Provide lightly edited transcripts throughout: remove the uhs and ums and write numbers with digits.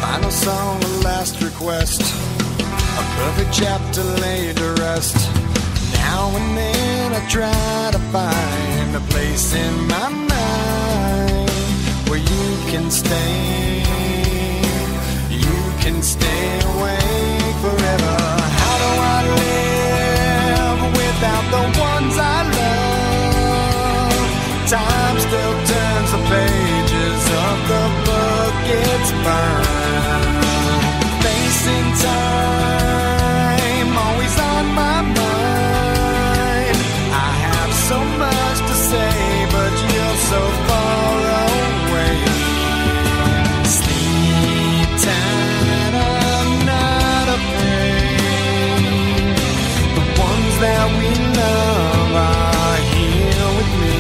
Final song, a last request, a perfect chapter laid to rest. Now and then I try to find a place in my mind where you can stay awake forever. How do I live without the ones I love? Time still turns the pages of the book it's burned. Facing time, always on my mind. I have so much to say, but you're so far away. Sleep tight, I'm not afraid. The ones that we love are here with me.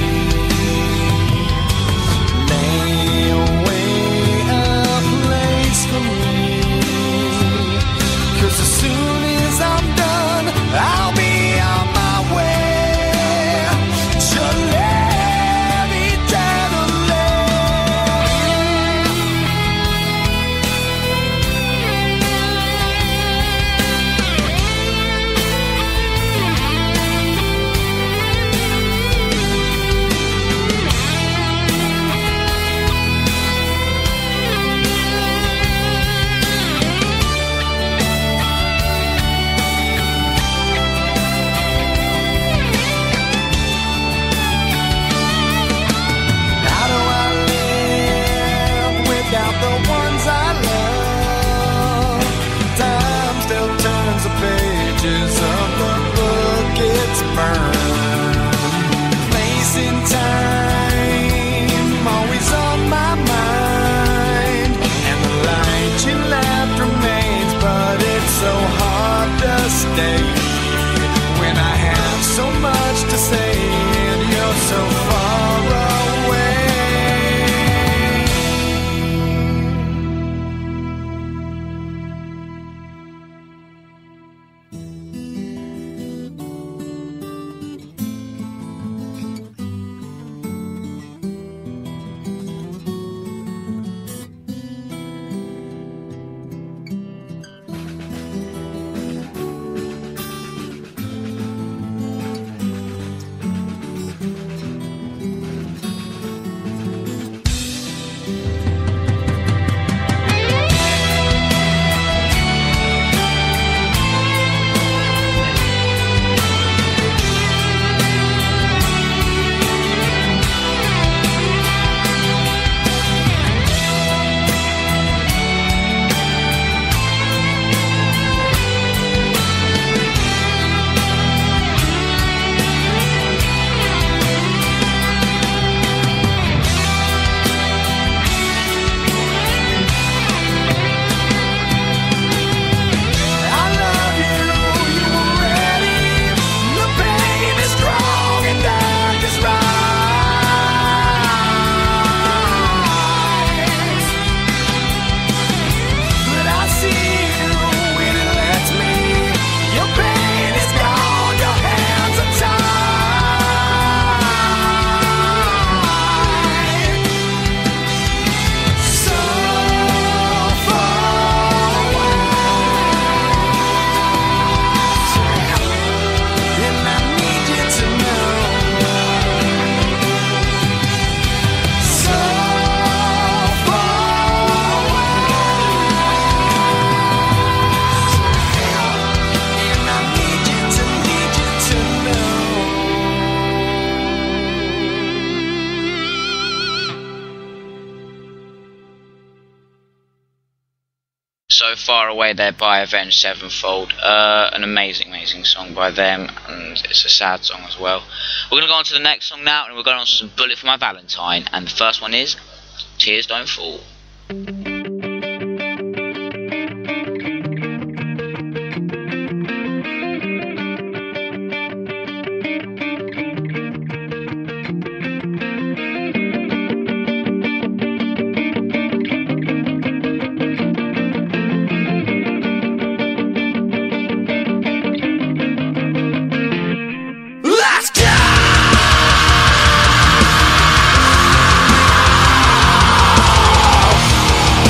Lay away a place for me, 'cause as soon as I'm done, I'll be on my way to live eternally. How do I live without the ones I love? Time still turns the pages of the book it's burned. Place in time, always on my mind. And the light you left remains, but it's so hard to stay when I have so much to say and you're so far away. So Far Away there by Avenged Sevenfold. An amazing song by them, and it's a sad song as well. We're going to go on to the next song now, and we're going on to some Bullet for My Valentine, and the first one is Tears Don't Fall. Let's go!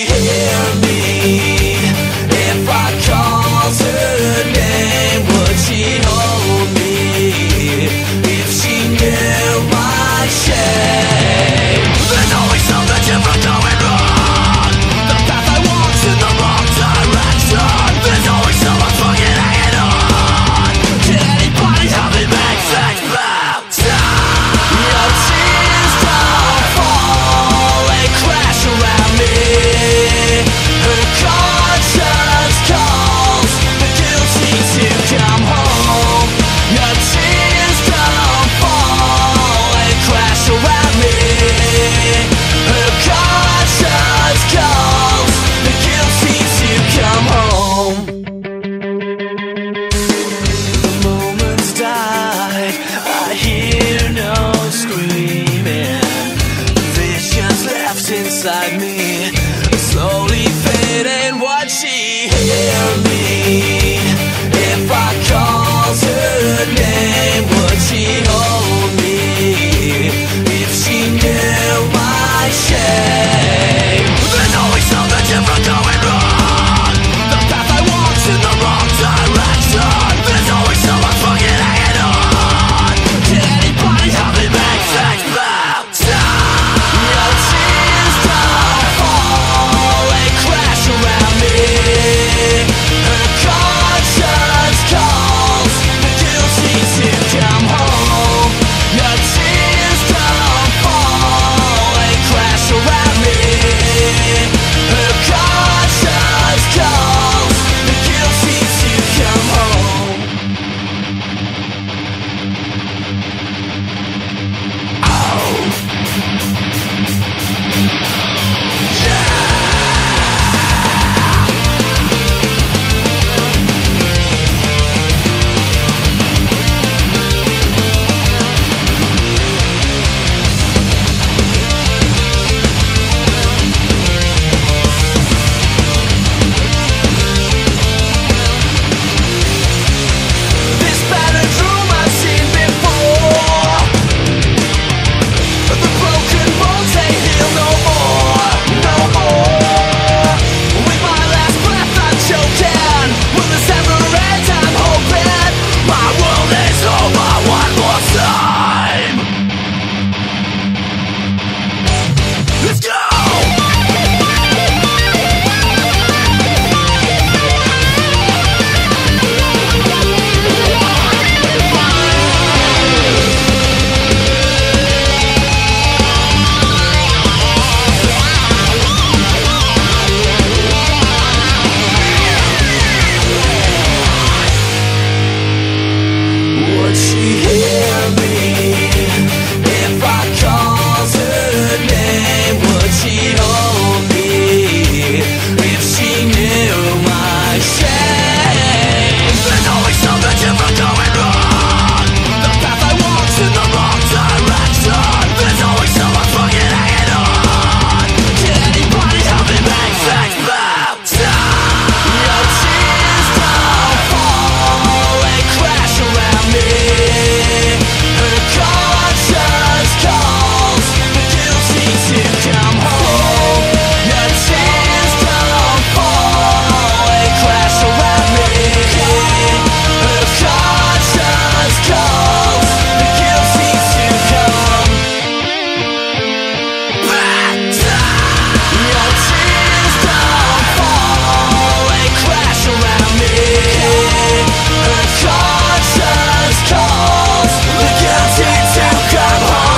hear me? If I called her name, would she hold me? If she knew my shame. There's always something different going wrong. The path I walk's in the wrong direction. There's always someone fucking hanging on. Can anybody help me make things better? Your tears don't fall, they crash around me. Her conscience calls the guilty to come home. Your tears don't fall, they crash around me. Her conscience calls the guilty to come home. The moments died, I hear no screaming. Visions left inside me, slowly fading. Would she hear me? If I called her name, would she hold me? If she knew my shame. There's always something different going wrong. The path I walk's in the wrong direction. There's always someone fucking hanging on. Can anybody help me make things better? Your tears don't fall, they crash around me. Her conscience calls the guilty to come home. Your tears don't fall, they crash around me. Her conscience calls the guilty to come home. This battered room I've seen before. The broken bones, they heal no more, no more. With my last breath I'm choking. Will this ever end? I'm hoping. My world is over one more time. Let's go! Would she hear me? If I called her name, would she hold me? If she knew my shame. There's always something different going wrong. The path I walk's in the wrong direction. There's always someone fucking hanging on. Can anybody help me make things better? Your tears don't fall, they crash around me. Her conscience calls the guilty to come home. Your tears don't fall, they crash around me. Her conscience calls the guilty to come better. Your tears don't fall, they crash around me. Her conscience calls the guilty to come home.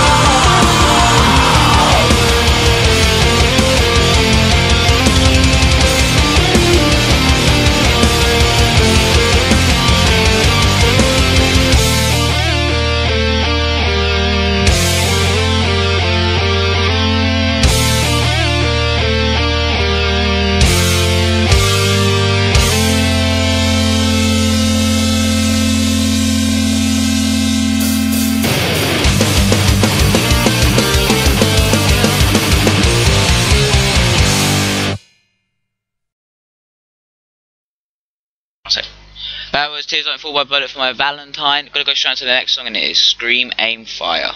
That was Tears Don't Fall by Bullet for My Valentine. Gotta go straight to the next song, and it is Scream, Aim, Fire.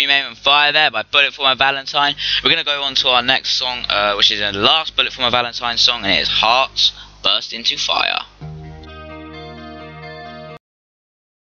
You Made Me Fire there by Bullet for My Valentine. We're going to go on to our next song, which is the last Bullet for My Valentine song, and it is Hearts Burst Into Fire.